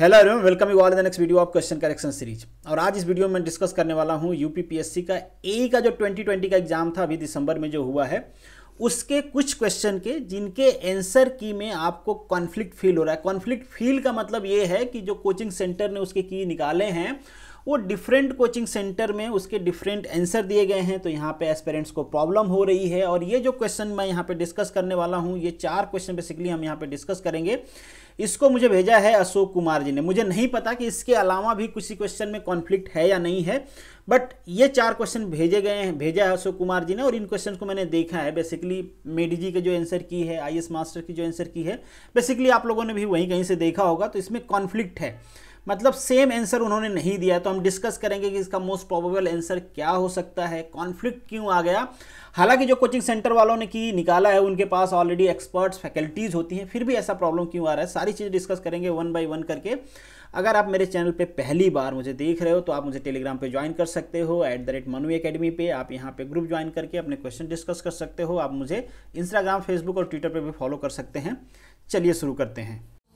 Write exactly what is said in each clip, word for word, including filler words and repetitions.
Hello everyone, welcome you all in the next video of question correction series. और आज इस video में discuss करने वाला हूं यूपीपीएससी का ए का जो ट्वेंटी ट्वेंटी का एग्जाम था अभी दिसंबर में जो हुआ है उसके कुछ क्वेश्चन के जिनके आंसर की में आपको कॉन्फ्लिक्ट फील हो रहा है। कॉन्फ्लिक्ट फील का मतलब ये है कि जो कोचिंग सेंटर ने उसके की निकाले हैं वो डिफरेंट कोचिंग सेंटर में उसके डिफरेंट आंसर दिए गए हैं, तो यहाँ पे एस्पिरेंट्स को प्रॉब्लम हो रही है। और ये जो क्वेश्चन मैं यहाँ पे डिस्कस करने वाला हूँ, ये चार क्वेश्चन बेसिकली हम यहाँ पे डिस्कस करेंगे। इसको मुझे भेजा है अशोक कुमार जी ने। मुझे नहीं पता कि इसके अलावा भी किसी क्वेश्चन में कॉन्फ्लिक्ट है या नहीं है, बट ये चार क्वेश्चन भेजे गए हैं, भेजा है अशोक कुमार जी ने। और इन क्वेश्चन को मैंने देखा है, बेसिकली मेडी जी के जो आंसर की है, आई एस मास्टर की जो आंसर की है, बेसिकली आप लोगों ने भी वहीं कहीं से देखा होगा। तो इसमें कॉन्फ्लिक्ट है, मतलब सेम आंसर उन्होंने नहीं दिया। तो हम डिस्कस करेंगे कि इसका मोस्ट प्रोबेबल आंसर क्या हो सकता है, कॉन्फ्लिक्ट क्यों आ गया। हालांकि जो कोचिंग सेंटर वालों ने की निकाला है उनके पास ऑलरेडी एक्सपर्ट्स फैकल्टीज होती हैं, फिर भी ऐसा प्रॉब्लम क्यों आ रहा है, सारी चीज़ें डिस्कस करेंगे वन बाय वन करके। अगर आप मेरे चैनल पे पहली बार मुझे देख रहे हो तो आप मुझे टेलीग्राम पे ज्वाइन कर सकते हो at the rate Manu academy पे। आप यहाँ पे ग्रुप ज्वाइन करके अपने क्वेश्चन डिस्कस कर सकते हो। आप मुझे इंस्टाग्राम, फेसबुक और ट्विटर पे भी फॉलो कर सकते हैं। चलिए शुरू करते हैं।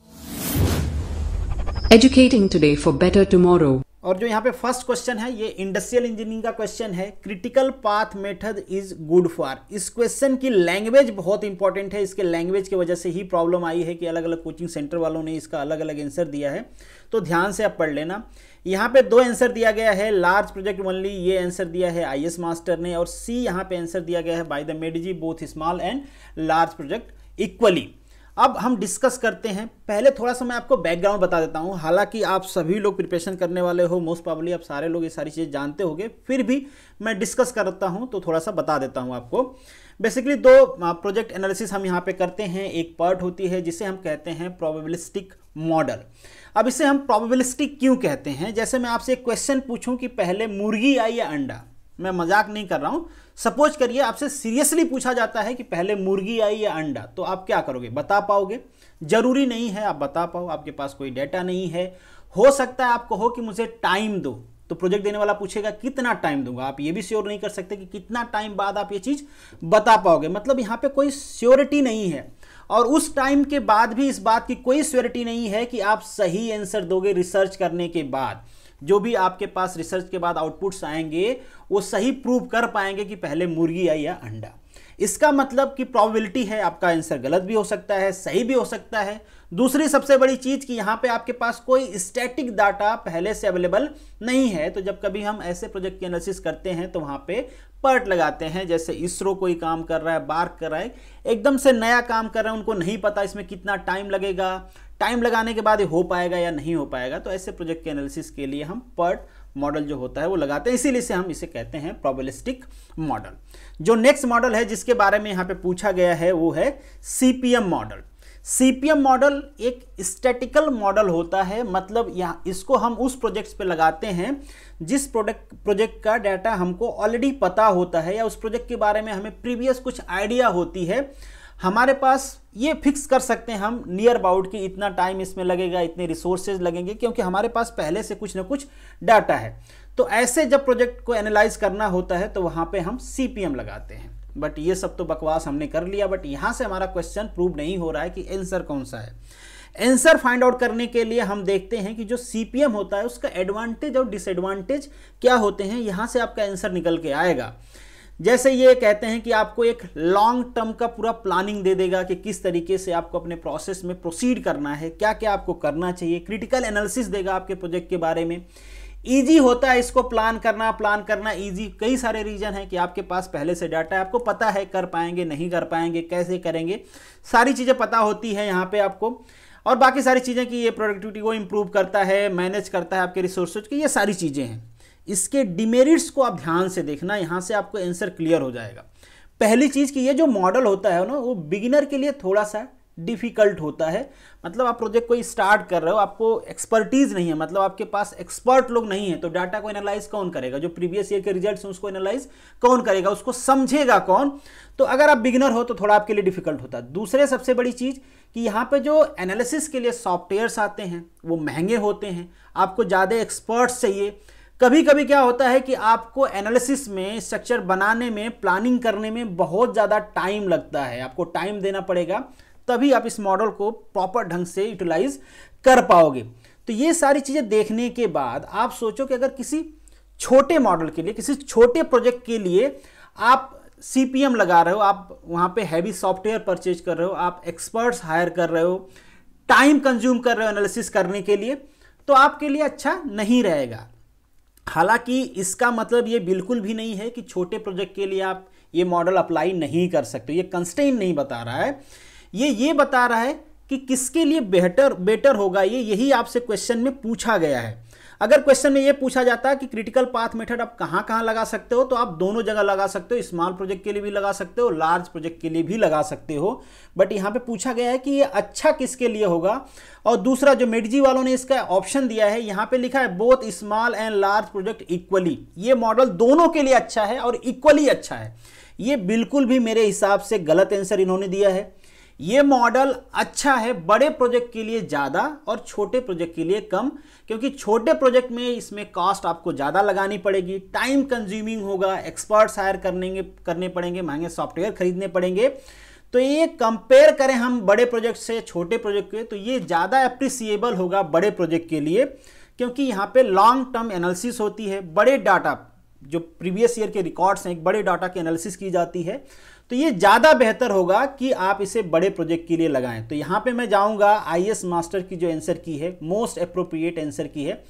Educating today for better tomorrow. और जो यहाँ पे फर्स्ट क्वेश्चन है ये इंडस्ट्रियल इंजीनियरिंग का क्वेश्चन है। Critical path method is good for. इस क्वेश्चन की लैंग्वेज बहुत इंपॉर्टेंट है। इसके लैंग्वेज की वजह से ही प्रॉब्लम आई है कि अलग अलग कोचिंग सेंटर वालों ने इसका अलग अलग आंसर दिया है, तो ध्यान से आप पढ़ लेना। यहाँ पे दो आंसर दिया गया है, लार्ज प्रोजेक्ट ओनली ये आंसर दिया है आई एस मास्टर ने, और सी यहाँ पे आंसर दिया गया है बाय द मेडजी, both small and large project equally. अब हम डिस्कस करते हैं। पहले थोड़ा सा मैं आपको बैकग्राउंड बता देता हूं। हालांकि आप सभी लोग प्रिपरेशन करने वाले हो, मोस्ट प्रोबेबली आप सारे लोग ये सारी चीज़ें जानते होंगे, फिर भी मैं डिस्कस करता हूं तो थोड़ा सा बता देता हूं आपको। बेसिकली दो प्रोजेक्ट एनालिसिस हम यहाँ पे करते हैं। एक पार्ट होती है जिसे हम कहते हैं प्रोबेबिलिस्टिक मॉडल। अब इसे हम प्रोबेबिलिस्टिक क्यों कहते हैं? जैसे मैं आपसे एक क्वेश्चन पूछूं कि पहले मुर्गी आई या अंडा, मैं मजाक नहीं कर रहा हूं। सपोज करिए आपसे सीरियसली पूछा जाता है कि पहले मुर्गी आई या अंडा, तो आप क्या करोगे? बता पाओगे? जरूरी नहीं है आप बता पाओ, आपके पास कोई डेटा नहीं है। हो सकता है आप कहो कि मुझे टाइम दो, तो प्रोजेक्ट देने वाला पूछेगा कितना टाइम दूंगा। आप ये भी श्योर नहीं कर सकते कि कितना टाइम बाद आप ये चीज बता पाओगे, मतलब यहाँ पे कोई श्योरिटी नहीं है। और उस टाइम के बाद भी इस बात की कोई श्योरिटी नहीं है कि आप सही आंसर दोगे। रिसर्च करने के बाद जो भी आपके पास रिसर्च के बाद आउटपुट्स आएंगे वो सही प्रूव कर पाएंगे कि पहले मुर्गी आई या अंडा। इसका मतलब कि प्रोबेबिलिटी है आपका आंसर गलत भी हो सकता है, सही भी हो सकता है। दूसरी सबसे बड़ी चीज कि यहाँ पे आपके पास कोई स्टैटिक डाटा पहले से अवेलेबल नहीं है। तो जब कभी हम ऐसे प्रोजेक्ट की एनालिसिस करते हैं तो वहाँ पे पर्ट लगाते हैं। जैसे इसरो कोई काम कर रहा है, बार्क कर रहा है, एकदम से नया काम कर रहा है, उनको नहीं पता इसमें कितना टाइम लगेगा, टाइम लगाने के बाद ये हो पाएगा या नहीं हो पाएगा। तो ऐसे प्रोजेक्ट के एनालिसिस के लिए हम पर्ट मॉडल जो होता है वो लगाते हैं, इसीलिए से हम इसे कहते हैं प्रोबेबिलिस्टिक मॉडल। जो नेक्स्ट मॉडल है जिसके बारे में यहाँ पे पूछा गया है वो है सीपीएम मॉडल। सीपीएम मॉडल एक स्टैटिकल मॉडल होता है, मतलब यहाँ इसको हम उस प्रोजेक्ट्स पे लगाते हैं जिस प्रोडक्ट प्रोजेक्ट का डाटा हमको ऑलरेडी पता होता है या उस प्रोजेक्ट के बारे में हमें प्रीवियस कुछ आइडिया होती है। हमारे पास ये फिक्स कर सकते हैं हम नियर अबाउट कि इतना टाइम इसमें लगेगा, इतने रिसोर्सेज लगेंगे, क्योंकि हमारे पास पहले से कुछ ना कुछ डाटा है। तो ऐसे जब प्रोजेक्ट को एनालाइज करना होता है तो वहाँ पे हम सीपीएम लगाते हैं। बट ये सब तो बकवास हमने कर लिया, बट यहाँ से हमारा क्वेश्चन प्रूव नहीं हो रहा है कि आंसर कौन सा है। आंसर फाइंड आउट करने के लिए हम देखते हैं कि जो सीपीएम होता है उसका एडवांटेज और डिसएडवांटेज क्या होते हैं, यहाँ से आपका आंसर निकल के आएगा। जैसे ये कहते हैं कि आपको एक लॉन्ग टर्म का पूरा प्लानिंग दे देगा कि किस तरीके से आपको अपने प्रोसेस में प्रोसीड करना है, क्या क्या आपको करना चाहिए। क्रिटिकल एनालिसिस देगा आपके प्रोजेक्ट के बारे में। इजी होता है इसको प्लान करना, प्लान करना इजी। कई सारे रीजन है कि आपके पास पहले से डाटा है, आपको पता है कर पाएंगे नहीं कर पाएंगे, कैसे करेंगे, सारी चीज़ें पता होती है यहाँ पे आपको। और बाकी सारी चीज़ें कि ये प्रोडक्टिविटी को इम्प्रूव करता है, मैनेज करता है आपके रिसोर्सेज की, ये सारी चीज़ें हैं। इसके डिमेरिट्स को आप ध्यान से देखना, यहाँ से आपको आंसर क्लियर हो जाएगा। पहली चीज़ कि ये जो मॉडल होता है ना वो बिगिनर के लिए थोड़ा सा डिफिकल्ट होता है। मतलब आप प्रोजेक्ट को स्टार्ट कर रहे हो, आपको एक्सपर्टीज नहीं है, मतलब आपके पास एक्सपर्ट लोग नहीं है, तो डाटा को एनालाइज कौन करेगा? जो प्रीवियस ईयर के रिजल्ट्स हैं उसको एनालाइज कौन करेगा? उसको समझेगा कौन? तो अगर आप बिगिनर हो तो थोड़ा आपके लिए डिफिकल्ट होता है। दूसरे सबसे बड़ी चीज़ कि यहाँ पे जो एनालिसिस के लिए सॉफ्टवेयर्स आते हैं वो महंगे होते हैं, आपको ज़्यादा एक्सपर्ट्स चाहिए। कभी कभी क्या होता है कि आपको एनालिसिस में, स्ट्रक्चर बनाने में, प्लानिंग करने में बहुत ज़्यादा टाइम लगता है, आपको टाइम देना पड़ेगा, तभी आप इस मॉडल को प्रॉपर ढंग से यूटिलाइज कर पाओगे। तो ये सारी चीज़ें देखने के बाद आप सोचो कि अगर किसी छोटे मॉडल के लिए, किसी छोटे प्रोजेक्ट के लिए आप सीपीएम लगा रहे हो, आप वहाँ पे हैवी सॉफ्टवेयर परचेज कर रहे हो, आप एक्सपर्ट्स हायर कर रहे हो, टाइम कंज्यूम कर रहे हो एनालिसिस करने के लिए, तो आपके लिए अच्छा नहीं रहेगा। हालांकि इसका मतलब ये बिल्कुल भी नहीं है कि छोटे प्रोजेक्ट के लिए आप ये मॉडल अप्लाई नहीं कर सकते। ये कंस्ट्रेंट नहीं बता रहा है, ये ये बता रहा है कि किसके लिए बेहतर बेटर होगा। ये यही आपसे क्वेश्चन में पूछा गया है। अगर क्वेश्चन में ये पूछा जाता है कि क्रिटिकल पाथ मेथड आप कहाँ कहाँ लगा सकते हो, तो आप दोनों जगह लगा सकते हो, स्मॉल प्रोजेक्ट के लिए भी लगा सकते हो, लार्ज प्रोजेक्ट के लिए भी लगा सकते हो। बट यहाँ पे पूछा गया है कि ये अच्छा किसके लिए होगा। और दूसरा जो मेडजी वालों ने इसका ऑप्शन दिया है, यहाँ पे लिखा है both small and large project equally. ये मॉडल दोनों के लिए अच्छा है और इक्वली अच्छा है। ये बिल्कुल भी मेरे हिसाब से गलत आंसर इन्होंने दिया है। ये मॉडल अच्छा है बड़े प्रोजेक्ट के लिए ज़्यादा और छोटे प्रोजेक्ट के लिए कम, क्योंकि छोटे प्रोजेक्ट में इसमें कॉस्ट आपको ज़्यादा लगानी पड़ेगी, टाइम कंज्यूमिंग होगा, एक्सपर्ट्स हायर करने करने पड़ेंगे, महंगे सॉफ्टवेयर खरीदने पड़ेंगे। तो ये कंपेयर करें हम बड़े प्रोजेक्ट से छोटे प्रोजेक्ट के, तो ये ज़्यादा अप्रिसिएबल होगा बड़े प्रोजेक्ट के लिए, क्योंकि यहाँ पे लॉन्ग टर्म एनालिसिस होती है, बड़े डाटा जो प्रीवियस ईयर के रिकॉर्ड्स हैं, एक बड़े डाटा की एनालिसिस की जाती है। तो ये ज़्यादा बेहतर होगा कि आप इसे बड़े प्रोजेक्ट के लिए लगाएं। तो यहाँ पे मैं जाऊँगा आईएएस मास्टर की जो आंसर की है, मोस्ट अप्रोप्रिएट आंसर की है।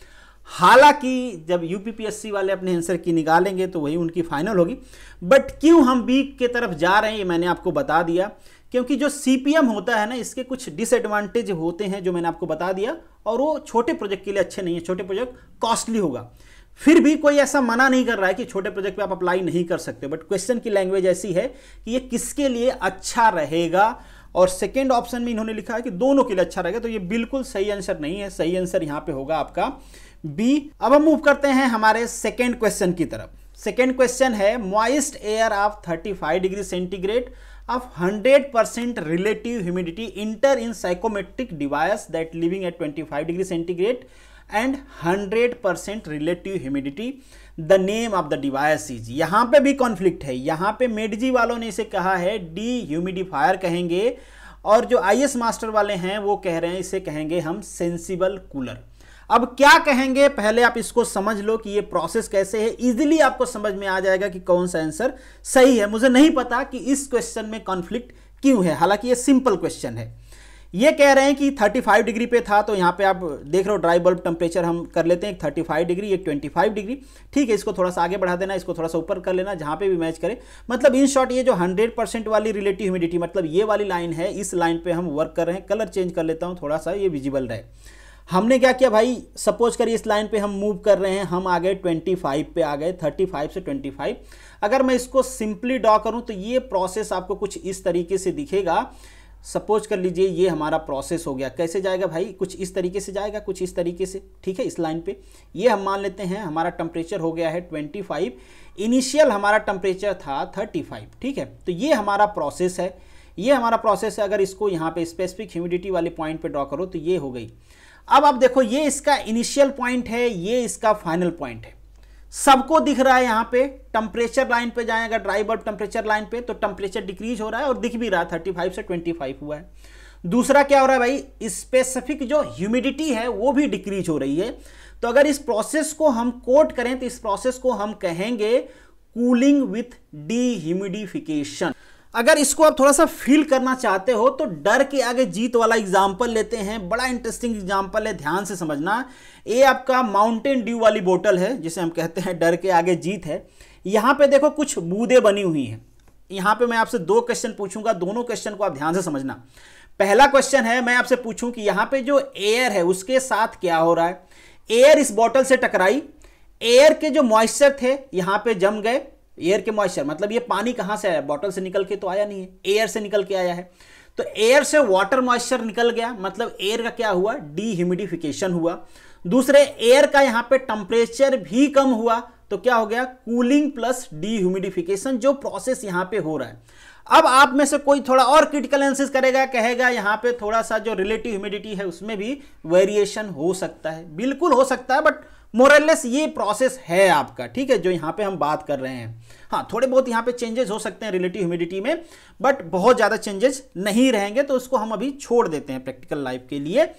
हालांकि जब यूपीपीएससी वाले अपने आंसर की निकालेंगे तो वही उनकी फाइनल होगी। बट क्यों हम बी के तरफ जा रहे हैं ये मैंने आपको बता दिया, क्योंकि जो सीपीएम होता है ना, इसके कुछ डिसएडवांटेज होते हैं जो मैंने आपको बता दिया, और वो छोटे प्रोजेक्ट के लिए अच्छे नहीं है। छोटे प्रोजेक्ट कॉस्टली होगा। फिर भी कोई ऐसा मना नहीं कर रहा है कि छोटे प्रोजेक्ट पे आप अप्लाई नहीं कर सकते, बट क्वेश्चन की लैंग्वेज ऐसी है कि ये किसके लिए अच्छा रहेगा। और सेकेंड ऑप्शन में इन्होंने लिखा है कि दोनों के लिए अच्छा रहेगा, तो ये बिल्कुल सही आंसर नहीं है। सही आंसर यहाँ पे होगा आपका बी। अब हम मूव करते हैं हमारे सेकेंड क्वेश्चन की तरफ। सेकेंड क्वेश्चन है moist air of thirty five degree centigrade of one hundred percent relative humidity enter in psychometric device that living at twenty-five degree centigrade and one hundred percent relative humidity, the name of the device is। यहाँ पे भी conflict है। यहाँ पे मेडजी वालों ने इसे कहा है डी ह्यूमिडिफायर कहेंगे, और जो आईएएस मास्टर वाले हैं वो कह रहे हैं इसे कहेंगे हम सेंसिबल कूलर। अब क्या कहेंगे पहले आप इसको समझ लो कि ये प्रोसेस कैसे है, इजीली आपको समझ में आ जाएगा कि कौन सा आंसर सही है। मुझे नहीं पता कि इस क्वेश्चन में कॉन्फ्लिक्ट क्यों है, हालांकि ये सिंपल क्वेश्चन है। ये कह रहे हैं कि पैंतीस डिग्री पे था, तो यहाँ पे आप देख रहे हो ड्राई बल्ब टेम्परेचर हम कर लेते हैं, एक पैंतीस डिग्री एक पच्चीस डिग्री, ठीक है। इसको थोड़ा सा आगे बढ़ा देना, इसको थोड़ा सा ऊपर कर लेना, जहाँ पे भी मैच करे। मतलब इन शॉर्ट ये जो हंड्रेड परसेंट वाली रिलेटिव ह्यूमिडिटी, मतलब ये वाली लाइन है, इस लाइन पे हम वर्क कर रहे हैं। कलर चेंज कर लेता हूँ थोड़ा सा, ये विजिबल रहे। हमने क्या किया भाई, सपोज करिए इस लाइन पे हम मूव कर रहे हैं, हम आ गए पच्चीस पे आ गए, पैंतीस से पच्चीस। अगर मैं इसको सिंपली ड्रॉ करूं तो ये प्रोसेस आपको कुछ इस तरीके से दिखेगा। सपोज कर लीजिए ये हमारा प्रोसेस हो गया। कैसे जाएगा भाई, कुछ इस तरीके से जाएगा, कुछ इस तरीके से, ठीक है। इस लाइन पे ये हम मान लेते हैं हमारा टेम्परेचर हो गया है पच्चीस, इनिशियल हमारा टेम्परेचर था पैंतीस, ठीक है। तो ये हमारा प्रोसेस है, ये हमारा प्रोसेस है। अगर इसको यहाँ पे स्पेसिफिक ह्यूमिडिटी वाले पॉइंट पे ड्रॉ करो तो ये हो गई। अब आप देखो ये इसका इनिशियल पॉइंट है, ये इसका फाइनल पॉइंट है, सबको दिख रहा है। यहाँ पे टेम्परेचर लाइन पे जाए, अगर ड्राई बल्ब टेम्परेचर लाइन पे, तो टेम्परेचर डिक्रीज हो रहा है और दिख भी रहा है, पैंतीस से पच्चीस हुआ है। दूसरा क्या हो रहा है भाई, स्पेसिफिक जो ह्यूमिडिटी है वो भी डिक्रीज हो रही है। तो अगर इस प्रोसेस को हम कोट करें तो इस प्रोसेस को हम कहेंगे कूलिंग विथ डीह्यूमिडिफिकेशन। अगर इसको आप थोड़ा सा फील करना चाहते हो तो डर के आगे जीत वाला एग्जाम्पल लेते हैं। बड़ा इंटरेस्टिंग एग्जाम्पल है, ध्यान से समझना। ये आपका माउंटेन ड्यू वाली बोतल है, जिसे हम कहते हैं डर के आगे जीत है। यहाँ पे देखो कुछ बूंदें बनी हुई हैं। यहाँ पे मैं आपसे दो क्वेश्चन पूछूंगा, दोनों क्वेश्चन को आप ध्यान से समझना। पहला क्वेश्चन है, मैं आपसे पूछूं कि यहाँ पे जो एयर है उसके साथ क्या हो रहा है। एयर इस बोतल से टकराई, एयर के जो मॉइस्चर थे यहाँ पे जम गए। एयर के मॉइस्चर मतलब ये पानी कहां से आया, बॉटल से निकल के तो आया नहीं है, एयर से निकल के आया है। तो एयर से वाटर मॉइस्चर निकल गया, मतलब एयर का क्या हुआ, डीह्यूमिडिफिकेशन हुआ। दूसरे एयर का यहां पे टेम्परेचर भी कम हुआ, तो क्या हो गया, कूलिंग प्लस डीह्यूमिडिफिकेशन, जो प्रोसेस यहां पे हो रहा है। अब आप में से कोई थोड़ा और क्रिटिकल एनालिसिस करेगा, कहेगा यहां पे थोड़ा सा जो रिलेटिव ह्यूमिडिटी है उसमें भी वेरिएशन हो सकता है। बिल्कुल हो सकता है, बट मोरलेस ये प्रोसेस है आपका, ठीक है, जो यहाँ पे हम बात कर रहे हैं। हाँ, थोड़े बहुत यहाँ पे चेंजेस हो सकते हैं रिलेटिव ह्यूमिडिटी में, बट बहुत ज़्यादा चेंजेस नहीं रहेंगे, तो उसको हम अभी छोड़ देते हैं प्रैक्टिकल लाइफ के लिए।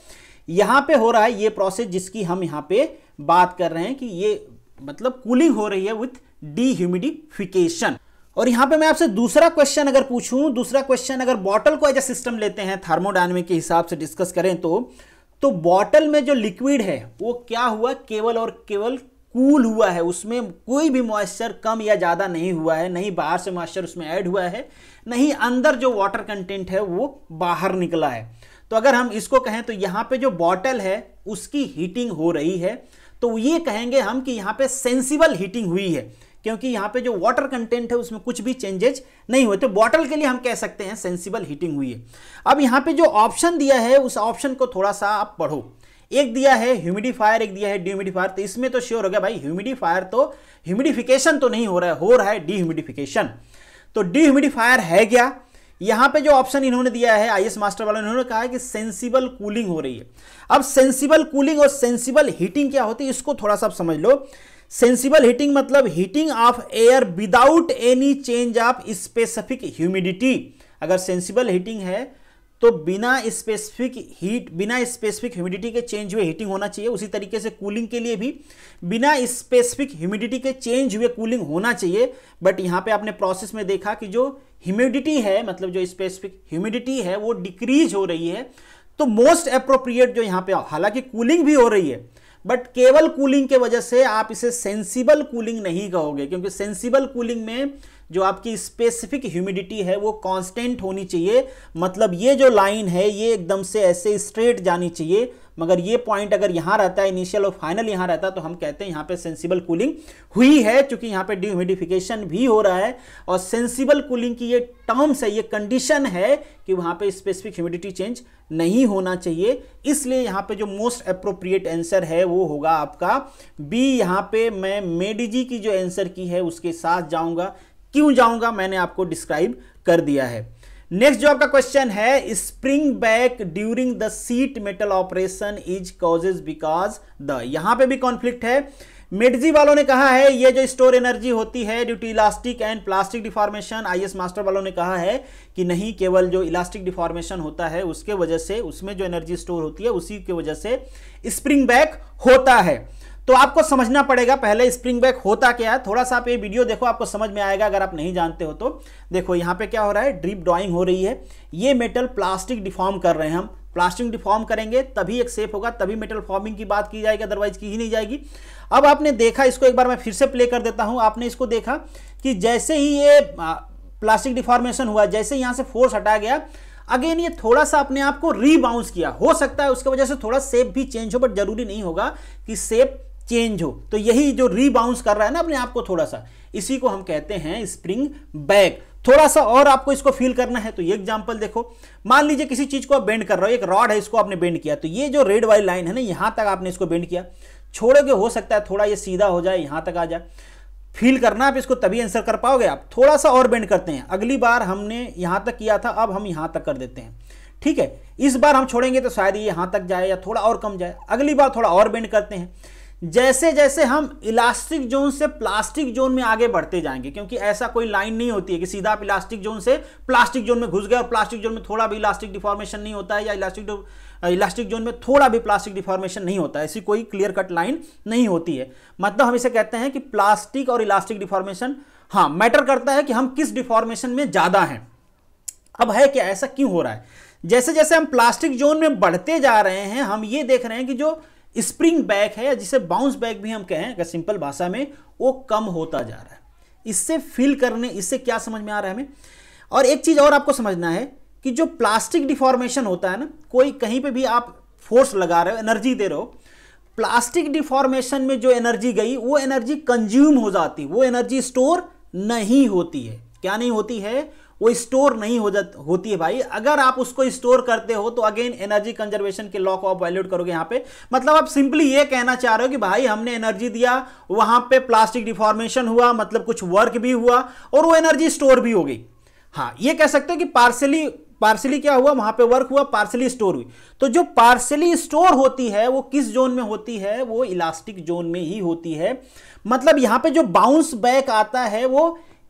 यहां पे हो रहा है ये प्रोसेस जिसकी हम यहां पे बात कर रहे हैं कि ये मतलब कूलिंग हो रही है विथ डीह्यूमिडिफिकेशन। और यहां पे मैं आपसे दूसरा क्वेश्चन अगर पूछूं, दूसरा क्वेश्चन अगर बॉटल को एज ए सिस्टम लेते हैं थर्मोडायनेमिक के हिसाब से डिस्कस करें तो तो बॉटल में जो लिक्विड है वो क्या हुआ, केवल और केवल कूल हुआ है, उसमें कोई भी मॉइस्चर कम या ज़्यादा नहीं हुआ है, नहीं बाहर से मॉइस्चर उसमें ऐड हुआ है, नहीं अंदर जो वाटर कंटेंट है वो बाहर निकला है। तो अगर हम इसको कहें तो यहाँ पे जो बॉटल है उसकी हीटिंग हो रही है, तो ये कहेंगे हम कि यहाँ पे सेंसिबल हीटिंग हुई है, क्योंकि यहाँ पे जो वाटर कंटेंट है उसमें कुछ भी चेंजेज नहीं हुए, तो बॉटल के लिए हम कह सकते हैं सेंसिबल हीटिंग हुई है। अब यहाँ पे जो ऑप्शन दिया है उस ऑप्शन को थोड़ा सा आप पढ़ो। एक दिया है ह्यूमिडिफायर, एक दिया है डीह्यूमिडिफायर, तो इसमें तो श्योर हो गया भाई ह्यूमिडिफायर तो ह्यूमिडिफिकेशन तो नहीं हो रहा है, हो रहा है डीह्यूमिडिफिकेशन। तो डीह्यूमिडिफायर है क्या? यहां पे जो ऑप्शन इन्होंने दिया है आईएएस मास्टर वालों ने, उन्होंने कहा है कि सेंसिबल कूलिंग हो रही है। अब सेंसिबल कूलिंग और सेंसिबल हीटिंग क्या होती है इसको थोड़ा सा समझ लो। सेंसिबल हीटिंग मतलब heating of air without any change of specific humidity. अगर सेंसिबल हीटिंग है तो बिना स्पेसिफिक हीट बिना स्पेसिफिक ह्यूमिडिटी के चेंज हुए हीटिंग होना चाहिए। उसी तरीके से कूलिंग के लिए भी बिना स्पेसिफिक ह्यूमिडिटी के चेंज हुए कूलिंग होना चाहिए। बट यहाँ पे आपने प्रोसेस में देखा कि जो ह्यूमिडिटी है, मतलब जो स्पेसिफिक ह्यूमिडिटी है वो डिक्रीज हो रही है। तो मोस्ट अप्रोप्रिएट जो यहाँ पे, हालांकि कूलिंग भी हो रही है बट केवल कूलिंग के वजह से आप इसे सेंसिबल कूलिंग नहीं कहोगे, क्योंकि सेंसिबल कूलिंग में जो आपकी स्पेसिफिक ह्यूमिडिटी है वो कांस्टेंट होनी चाहिए। मतलब ये जो लाइन है ये एकदम से ऐसे स्ट्रेट जानी चाहिए, मगर ये पॉइंट अगर यहाँ रहता है इनिशियल और फाइनल यहाँ रहता है तो हम कहते हैं यहाँ पे सेंसिबल कूलिंग हुई है, क्योंकि यहाँ पे डीह्यूमिडिफिकेशन भी हो रहा है। और सेंसिबल कूलिंग की ये टर्म्स है, ये कंडीशन है कि वहाँ पे स्पेसिफिक ह्यूमिडिटी चेंज नहीं होना चाहिए। इसलिए यहाँ पे जो मोस्ट अप्रोप्रिएट आंसर है वो होगा आपका बी। यहाँ पे मैं मेडिजी की जो आंसर की है उसके साथ जाऊंगा। क्यों जाऊंगा मैंने आपको डिस्क्राइब कर दिया है। नेक्स्ट जो आपका क्वेश्चन है, spring back during the sheet metal operation is causes because the, यहां पे भी कॉन्फ्लिक्ट है। मेडजी वालों ने कहा है ये जो स्टोर एनर्जी होती है due to elastic and plastic deformation. IAS master वालों ने कहा है कि नहीं, केवल जो इलास्टिक डिफॉर्मेशन होता है उसके वजह से, उसमें जो एनर्जी स्टोर होती है उसी की वजह से स्प्रिंग बैक होता है। तो आपको समझना पड़ेगा पहले स्प्रिंग बैक होता क्या है। थोड़ा सा आप ये वीडियो देखो, आपको समझ में आएगा अगर आप नहीं जानते हो तो। देखो यहाँ पे क्या हो रहा है, ड्रिप ड्राइंग हो रही है। ये मेटल प्लास्टिक डिफॉर्म कर रहे हैं, हम प्लास्टिक डिफॉर्म करेंगे तभी एक शेप होगा, तभी मेटल फॉर्मिंग की बात की जाएगी, अदरवाइज की ही नहीं जाएगी। अब आपने देखा, इसको एक बार मैं फिर से प्ले कर देता हूं। आपने इसको देखा कि जैसे ही ये प्लास्टिक डिफॉर्मेशन हुआ, जैसे यहाँ से फोर्स हटाया गया, अगेन ये थोड़ा सा अपने आप को रीबाउंस किया। हो सकता है उसकी वजह से थोड़ा शेप भी चेंज हो, बट जरूरी नहीं होगा कि शेप चेंज हो। तो यही जो रीबाउंस कर रहा है ना अपने आप को थोड़ा सा, इसी को हम कहते हैं स्प्रिंग बैक। थोड़ा सा और आपको इसको फील करना है तो ये एग्जांपल देखो। मान लीजिए किसी चीज को आप बेंड कर रहे हो, एक रॉड है, इसको आपने बेंड किया, तो ये जो रेड वाली लाइन है ना, यहां तक आपने इसको बेंड किया, छोड़ोगे हो सकता है थोड़ा ये सीधा हो जाए, यहां तक आ जाए। फील करना आप इसको, तभी आंसर कर पाओगे आप। थोड़ा सा और बेंड करते हैं, अगली बार हमने यहां तक किया था, अब हम यहां तक कर देते हैं, ठीक है। इस बार हम छोड़ेंगे तो शायद ये यहां तक जाए या थोड़ा और कम जाए, अगली बार थोड़ा और बेंड करते हैं। जैसे जैसे हम इलास्टिक जोन से प्लास्टिक जोन में आगे बढ़ते जाएंगे, क्योंकि ऐसा कोई लाइन नहीं होती है कि सीधा आप इलास्टिक जोन से प्लास्टिक जोन में घुस गए और प्लास्टिक जोन में थोड़ा भी इलास्टिक डिफॉर्मेशन नहीं होता है, या इलास्टिक इलास्टिक जोन में थोड़ा भी प्लास्टिक डिफॉर्मेशन नहीं होता है। ऐसी कोई क्लियर कट लाइन नहीं होती है। मतलब हम इसे कहते हैं कि प्लास्टिक और इलास्टिक डिफॉर्मेशन, हाँ, मैटर करता है कि हम किस डिफॉर्मेशन में ज्यादा हैं। अब है क्या, ऐसा क्यों हो रहा है? जैसे जैसे हम प्लास्टिक जोन में बढ़ते जा रहे हैं, हम ये देख रहे हैं कि जो स्प्रिंग बैक है, जिसे बाउंस बैक भी हम कहें अगर सिंपल भाषा में, वो कम होता जा रहा है। इससे फील करने, इससे क्या समझ में आ रहा है हमें? और एक चीज और आपको समझना है कि जो प्लास्टिक डिफॉर्मेशन होता है ना, कोई कहीं पे भी आप फोर्स लगा रहे हो, एनर्जी दे रहे हो, प्लास्टिक डिफॉर्मेशन में जो एनर्जी गई वो एनर्जी कंज्यूम हो जाती, वो एनर्जी स्टोर नहीं होती है। क्या नहीं होती है? वो स्टोर नहीं हो जाती होती है भाई। अगर आप उसको स्टोर करते हो तो अगेन एनर्जी कंजर्वेशन के लॉ को आप वैल्यूट करोगे यहाँ पे। मतलब आप सिंपली ये कहना चाह रहे हो कि भाई हमने एनर्जी दिया, वहां पे प्लास्टिक डिफॉर्मेशन हुआ, मतलब कुछ वर्क भी हुआ और वो एनर्जी स्टोर भी हो गई। हाँ, ये कह सकते हो कि पार्सली पार्सली क्या हुआ, वहां पे वर्क हुआ, पार्सली स्टोर हुई। तो जो पार्सली स्टोर होती है वो किस जोन में होती है? वो इलास्टिक जोन में ही होती है। मतलब यहां पे जो बाउंस बैक आता है वो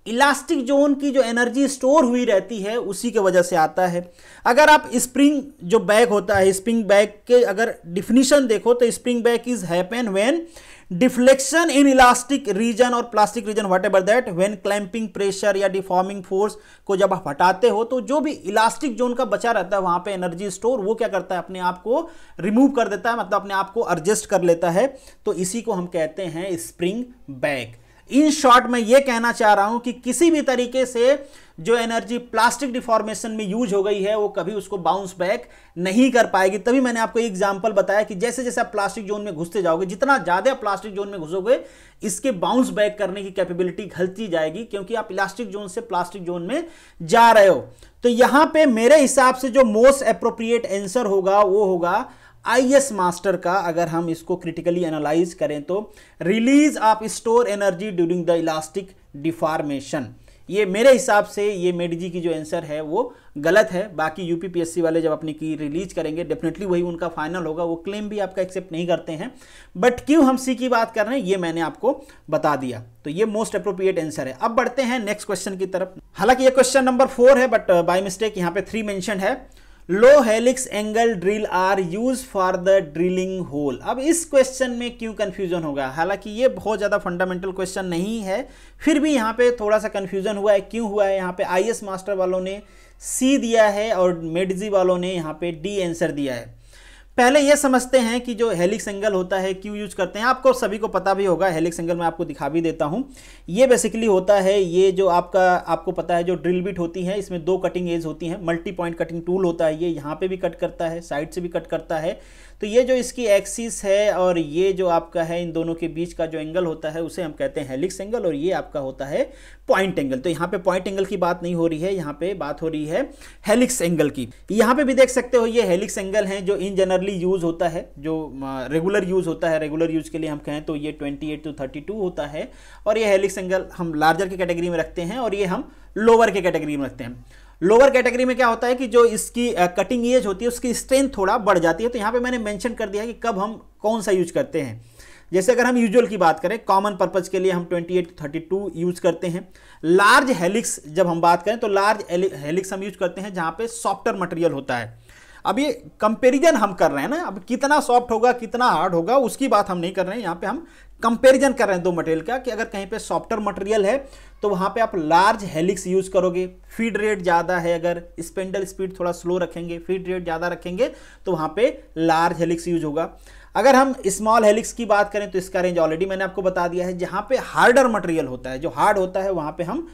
इलास्टिक जोन की जो एनर्जी स्टोर हुई रहती है उसी के वजह से आता है। अगर आप स्प्रिंग जो बैग होता है, स्प्रिंग बैग के अगर डिफिनीशन देखो तो spring back is happen when deflection in elastic region और plastic region whatever that, when clamping pressure या डिफॉर्मिंग फोर्स को जब आप हटाते हो तो जो भी इलास्टिक जोन का बचा रहता है वहां पे एनर्जी स्टोर वो क्या करता है, अपने आप को रिमूव कर देता है, मतलब अपने आप को एडजस्ट कर लेता है। तो इसी को हम कहते हैं स्प्रिंग बैग। इन शॉर्ट मैं ये कहना चाह रहा हूं कि किसी भी तरीके से जो एनर्जी प्लास्टिक डिफॉर्मेशन में यूज हो गई है वो कभी उसको बाउंस बैक नहीं कर पाएगी। तभी मैंने आपको एक एग्जांपल बताया कि जैसे जैसे आप प्लास्टिक जोन में घुसते जाओगे, जितना ज्यादा प्लास्टिक जोन में घुसोगे इसके बाउंस बैक करने की कैपेबिलिटी घटती जाएगी, क्योंकि आप इलास्टिक जोन से प्लास्टिक जोन में जा रहे हो। तो यहां पे मेरे हिसाब से जो मोस्ट एप्रोप्रिएट आंसर होगा वो होगा आई एस मास्टर का। अगर हम इसको क्रिटिकली एनालाइज करें तो release of store energy during the elastic deformation, ये मेरे हिसाब से ये मेडजी की जो आंसर है वो गलत है। बाकी यूपीपीएससी वाले जब अपनी की रिलीज करेंगे डेफिनेटली वही उनका फाइनल होगा, वो क्लेम भी आपका एक्सेप्ट नहीं करते हैं। बट क्यों हम सी की बात कर रहे हैं ये मैंने आपको बता दिया, तो ये मोस्ट अप्रोप्रिएट आंसर है। अब बढ़ते हैं नेक्स्ट क्वेश्चन की तरफ। हालांकि ये क्वेश्चन नंबर फोर है बट बाय मिस्टेक यहाँ पे थ्री मेंशन है। Low helix angle drill are use for the drilling hole. अब इस क्वेश्चन में क्यों कंफ्यूजन होगा, हालांकि ये बहुत ज़्यादा फंडामेंटल क्वेश्चन नहीं है, फिर भी यहाँ पे थोड़ा सा कंफ्यूजन हुआ है। क्यों हुआ है, यहाँ पे आईएएस मास्टर वालों ने सी दिया है और मेडजी वालों ने यहाँ पे डी आंसर दिया है। पहले ये समझते हैं कि जो हेलिक्स एंगल होता है क्यों यूज करते हैं। आपको सभी को पता भी होगा, हेलिक्स एंगल मैं आपको दिखा भी देता हूँ। ये बेसिकली होता है, ये जो आपका आपको पता है जो ड्रिल बिट होती है इसमें दो कटिंग एज होती हैं, मल्टी पॉइंट कटिंग टूल होता है, ये यहाँ पे भी कट करता है, साइड से भी कट करता है। तो ये जो इसकी एक्सिस है और ये जो आपका है इन दोनों के बीच का जो एंगल होता है उसे हम कहते हैं हेलिक्स एंगल, और ये आपका होता है पॉइंट एंगल। तो यहाँ पे पॉइंट एंगल की बात नहीं हो रही है, यहाँ पे बात हो रही है हेलिक्स एंगल की। यहाँ पे भी देख सकते हो ये हेलिक्स एंगल है जो इन जनरली यूज होता है, जो रेगुलर यूज होता है। रेगुलर यूज के लिए हम कहें तो ये अट्ठाईस टू बत्तीस होता है, और ये हेलिक्स एंगल हम लार्जर की कैटेगरी में रखते हैं और ये हम लोअर के कैटेगरी में रखते हैं। लोअर कैटेगरी में क्या होता है कि जो इसकी कटिंग एज होती है उसकी स्ट्रेंथ थोड़ा बढ़ जाती है। तो यहाँ पे मैंने मेंशन कर दिया है कि कब हम कौन सा यूज करते हैं। जैसे अगर हम यूजुअल की बात करें, कॉमन पर्पज के लिए हम अट्ठाईस टू बत्तीस यूज करते हैं। लार्ज हेलिक्स जब हम बात करें तो लार्ज हेलिक्स हम यूज करते हैं जहाँ पे सॉफ्टर मटेरियल होता है। अब ये कंपैरिजन हम कर रहे हैं ना, अब कितना सॉफ्ट होगा कितना हार्ड होगा उसकी बात हम नहीं कर रहे हैं, यहाँ पे हम कंपैरिजन कर रहे हैं दो मटेरियल का, कि अगर कहीं पे सॉफ्टर मटेरियल है तो वहाँ पे आप लार्ज हेलिक्स यूज करोगे। फीड रेट ज़्यादा है, अगर स्पेंडल स्पीड थोड़ा स्लो रखेंगे, फीड रेट ज़्यादा रखेंगे तो वहाँ पे लार्ज हेलिक्स यूज होगा। अगर हम स्मॉल हेलिक्स की बात करें तो इसका रेंज ऑलरेडी मैंने आपको बता दिया है। जहाँ पे हार्डर मटेरियल होता है, जो हार्ड होता है, वहाँ पे हम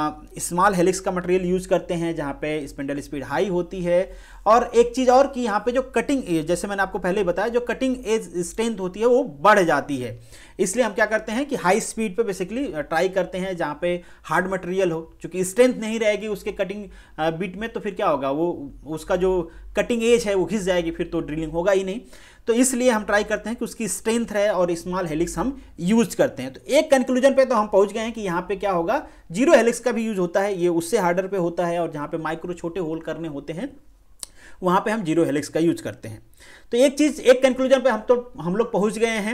स्मॉल हेलिक्स का मटेरियल यूज करते हैं जहाँ पे स्पेंडल स्पीड हाई होती है। और एक चीज़ और कि यहाँ पे जो कटिंग एज, जैसे मैंने आपको पहले बताया, जो कटिंग एज स्ट्रेंथ होती है वो बढ़ जाती है। इसलिए हम क्या करते हैं कि हाई स्पीड पे बेसिकली ट्राई करते हैं जहाँ पे हार्ड मटेरियल हो, क्योंकि स्ट्रेंथ नहीं रहेगी उसके कटिंग बिट में तो फिर क्या होगा, वो उसका जो कटिंग एज है वो घिस जाएगी, फिर तो ड्रिलिंग होगा ही नहीं। तो इसलिए हम ट्राई करते हैं कि उसकी स्ट्रेंथ रहे और स्मॉल हेलिक्स हम यूज करते हैं। तो एक कंक्लूजन पे तो हम पहुंच गए हैं कि यहाँ पे क्या होगा, जीरो हेलिक्स का भी यूज होता है, ये उससे हार्डर पे होता है, और जहाँ पे माइक्रो छोटे होल करने होते हैं वहाँ पे हम जीरो हेलिक्स का यूज करते हैं। तो एक चीज़, एक कंक्लूजन पे हम तो हम लोग पहुँच गए हैं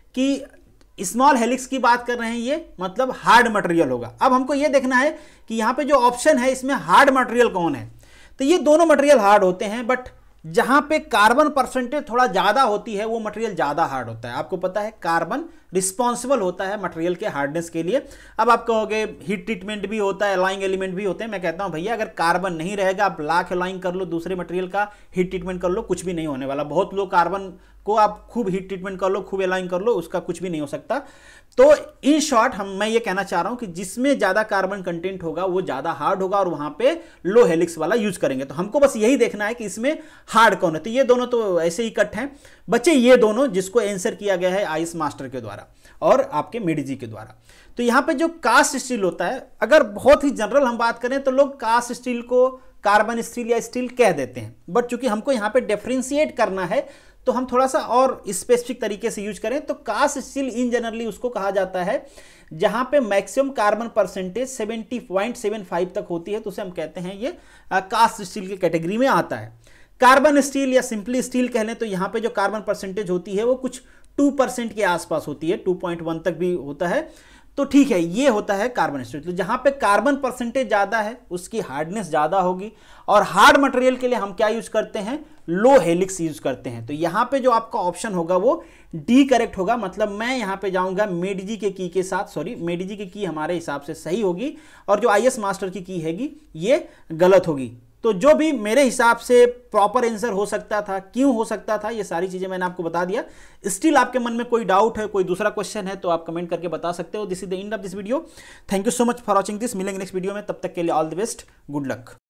कि स्मॉल हेलिक्स की बात कर रहे हैं, ये मतलब हार्ड मटेरियल होगा। अब हमको ये देखना है कि यहाँ पे जो ऑप्शन है इसमें हार्ड मटेरियल कौन है। तो ये दोनों मटेरियल हार्ड होते हैं, बट जहां पे कार्बन परसेंटेज थोड़ा ज्यादा होती है वो मटेरियल ज्यादा हार्ड होता है। आपको पता है कार्बन रिस्पॉन्सिबल होता है मटेरियल के हार्डनेस के लिए। अब आप कहोगे हीट ट्रीटमेंट भी होता है, अलाइंग एलिमेंट भी होते हैं। मैं कहता हूं भैया अगर कार्बन नहीं रहेगा, आप लाख अलाइंग कर लो, दूसरे मटेरियल का हीट ट्रीटमेंट कर लो, कुछ भी नहीं होने वाला। बहुत लोग कार्बन को आप खूब हीट ट्रीटमेंट कर लो, खूब अलाइन कर लो, उसका कुछ भी नहीं हो सकता। तो इन शॉर्ट हम मैं ये कहना चाह रहा हूं कि जिसमें ज्यादा कार्बन कंटेंट होगा वो ज्यादा हार्ड होगा, और वहां पे लो हेलिक्स वाला यूज करेंगे। तो हमको बस यही देखना है कि इसमें हार्ड कौन है। तो ये दोनों तो ऐसे ही कट हैं, बच्चे ये दोनों जिसको आंसर किया गया है आईएएस मास्टर के द्वारा और आपके मेडजी के द्वारा। तो यहां पे जो कास्ट स्टील होता है, अगर बहुत ही जनरल हम बात करें तो लोग कास्ट स्टील को कार्बन स्टील या स्टील कह देते हैं, बट चूंकि हमको यहाँ पे डिफरेंशिएट करना है तो हम थोड़ा सा और स्पेसिफिक तरीके से यूज करें। तो कास्ट स्टील इन जनरली उसको कहा जाता है जहां पे मैक्सिमम कार्बन परसेंटेज सत्तर पॉइंट सात पाँच तक होती है, तो उसे हम कहते हैं ये कास्ट स्टील की कैटेगरी में आता है। कार्बन स्टील या सिंपली स्टील कह लें तो यहाँ पे जो कार्बन परसेंटेज होती है वो कुछ टू परसेंट के आसपास होती है, टू पॉइंट वन तक भी होता है। तो ठीक है, ये होता है कार्बन स्टील। तो जहां पे कार्बन परसेंटेज ज्यादा है उसकी हार्डनेस ज्यादा होगी, और हार्ड मटेरियल के लिए हम क्या यूज करते हैं, लो हेलिक्स यूज करते हैं। तो यहां पे जो आपका ऑप्शन होगा वो डी करेक्ट होगा। मतलब मैं यहां पे जाऊंगा मेडिजी के की के साथ, सॉरी मेडिजी की की हमारे हिसाब से सही होगी, और जो आईएस मास्टर की की हैगी ये गलत होगी। तो जो भी मेरे हिसाब से प्रॉपर आंसर हो सकता था, क्यों हो सकता था, ये सारी चीजें मैंने आपको बता दिया। स्टिल आपके मन में कोई डाउट है, कोई दूसरा क्वेश्चन है, तो आप कमेंट करके बता सकते हो। This is the end of this video. Thank you so much for watching this. मिलेंगे नेक्स्ट वीडियो में, तब तक के लिए all the best, good luck.